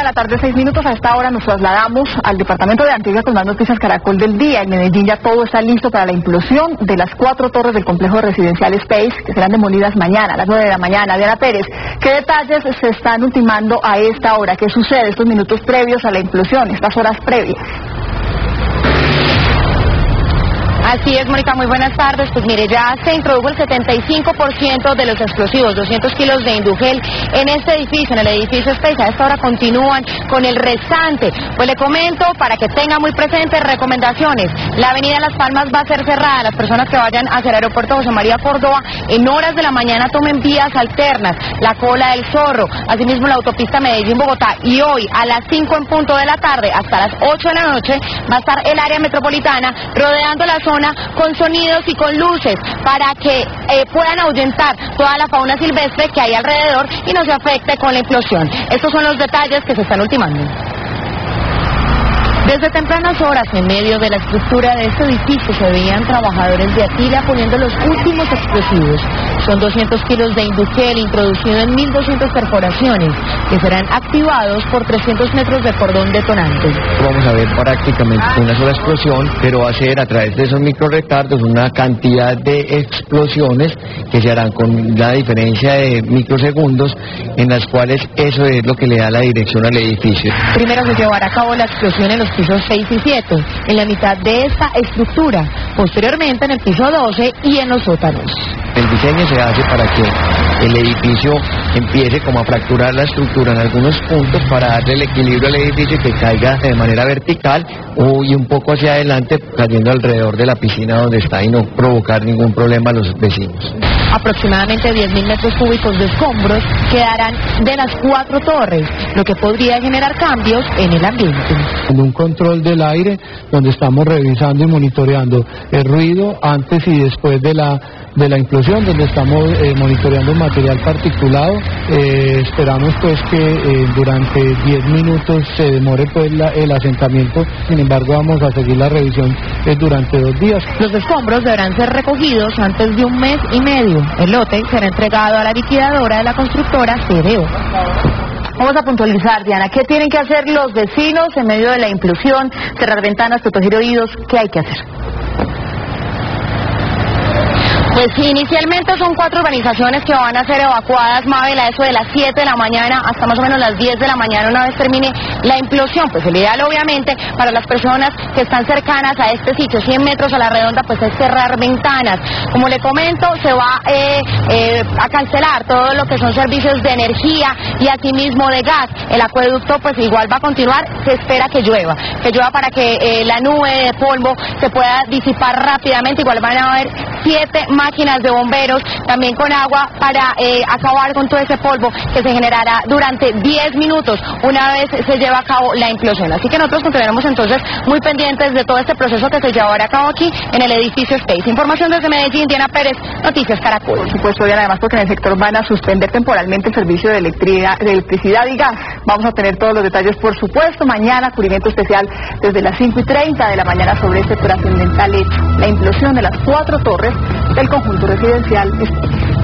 de la tarde, 6 minutos. A esta hora nos trasladamos al departamento de Antioquia con más noticias Caracol del día. En Medellín ya todo está listo para la implosión de las 4 torres del complejo residencial Space, que serán demolidas mañana a las 9 de la mañana. Diana Pérez, ¿qué detalles se están ultimando a esta hora? ¿Qué sucede estos minutos previos a la implosión, estas horas previas? Así es, Mónica, muy buenas tardes. Pues mire, ya se introdujo el 75% de los explosivos, 200 kilos de indugel en este edificio, en el edificio Space. A esta hora continúan con el restante. Pues le comento, para que tenga muy presentes, recomendaciones. La avenida Las Palmas va a ser cerrada. Las personas que vayan hacia el aeropuerto José María Córdoba, en horas de la mañana tomen vías alternas. La Cola del Zorro, asimismo la autopista Medellín-Bogotá. Y hoy, a las 5 en punto de la tarde, hasta las 8 de la noche, va a estar el área metropolitana rodeando la zona con sonidos y con luces para que puedan ahuyentar toda la fauna silvestre que hay alrededor y no se afecte con la implosión. Estos son los detalles que se están ultimando. Desde tempranas horas, en medio de la estructura de este edificio, se veían trabajadores de Atila poniendo los últimos explosivos. Son 200 kilos de indugel introducido en 1.200 perforaciones, que serán activados por 300 metros de cordón detonante. Vamos a ver prácticamente una sola explosión, pero va a ser a través de esos microretardos una cantidad de explosiones que se harán con la diferencia de microsegundos, en las cuales eso es lo que le da la dirección al edificio. Primero se llevará a cabo la explosión en los pisos 6 y 7, en la mitad de esta estructura, posteriormente en el piso 12 y en los sótanos. El diseño se hace para que el edificio empiece como a fracturar la estructura en algunos puntos para darle el equilibrio al edificio y que caiga de manera vertical y un poco hacia adelante, cayendo alrededor de la piscina donde está y no provocar ningún problema a los vecinos. Aproximadamente 10.000 metros cúbicos de escombros quedarán de las 4 torres, lo que podría generar cambios en el ambiente. Un control del aire donde estamos revisando y monitoreando el ruido antes y después de la implosión, donde estamos monitoreando material particulado. Esperamos pues que durante 10 minutos se demore pues el asentamiento. Sin embargo, vamos a seguir la revisión durante 2 días. Los escombros deberán ser recogidos antes de 1 mes y medio. El lote será entregado a la liquidadora de la constructora CDO. Vamos a puntualizar, Diana, ¿qué tienen que hacer los vecinos en medio de la implosión? Cerrar ventanas, proteger oídos, ¿qué hay que hacer? Pues inicialmente son 4 urbanizaciones que van a ser evacuadas, Mabel, a eso de las 7 de la mañana hasta más o menos las 10 de la mañana una vez termine la implosión. Pues el ideal obviamente para las personas que están cercanas a este sitio, 100 metros a la redonda, pues es cerrar ventanas. Como le comento, se va a cancelar todo lo que son servicios de energía y asimismo de gas. El acueducto pues igual va a continuar, se espera que llueva para que la nube de polvo se pueda disipar rápidamente. Igual van a haber 7 máquinas de bomberos, también con agua para acabar con todo ese polvo que se generará durante 10 minutos una vez se lleva a cabo la implosión. Así que nosotros continuaremos entonces muy pendientes de todo este proceso que se llevará a cabo aquí en el edificio Space. Información desde Medellín, Diana Pérez, Noticias Caracol. Por supuesto, Diana, además porque en el sector van a suspender temporalmente el servicio de electricidad y gas. Vamos a tener todos los detalles, por supuesto, mañana, cubrimiento especial desde las 5:30 de la mañana sobre este trascendental hecho, la implosión de las 4 torres del conjunto residencial Space.